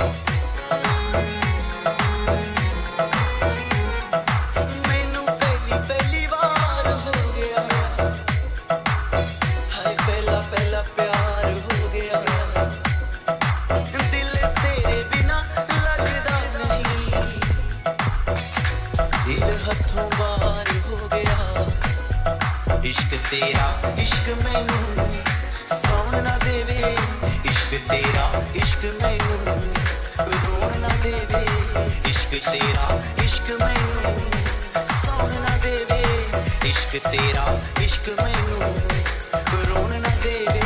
इश्क तेरा इश्क मैनू सौन ना देवे, इश्क तेरा इश्क मैनू रोन ना देवे, इश्क तेरा इश्क मैनू सौन ना देवे, इश्क तेरा इश्क मैनू रोन ना देवे।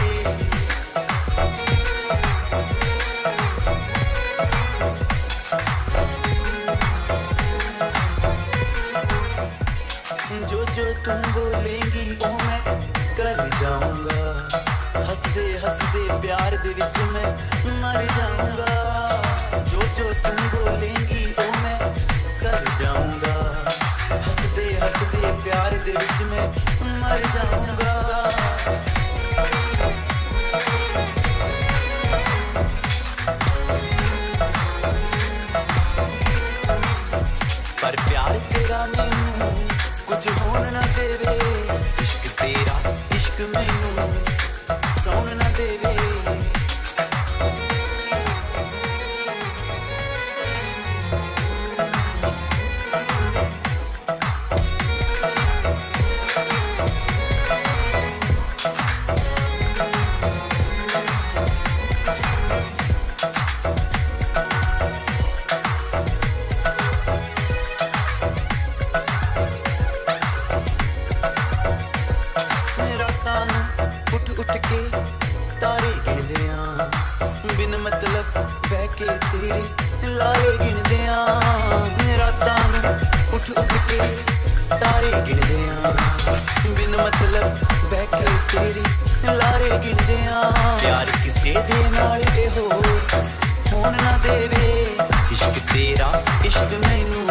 जो जो तुम बोलेंगी ओ मैं कर जाऊंगा, हंसदे हंसदे प्यार दे विच मैं मर जाऊंगा। जो जो तुम बोलेंगी ओ मैं कर जाऊंगा, हंसदे हंसदे प्यार दे विच मैं मर जाऊंगा। पर प्यार तेरा मैनू कुछ होन ना देवे, इश्क तेरा इश्क मैनू सौन ना देवे। उठ के तारे गिनदे आ, बिन मतलब बह के तेरे लारे गिनदे आ। रातां नूं उठ उठ के तारे गिनदे आ, बिन मतलब बह के तेरे लारे गिनदे आ। प्यार किसे दे नाल होर होन ना देवे, इश्क तेरा इश्क मैनू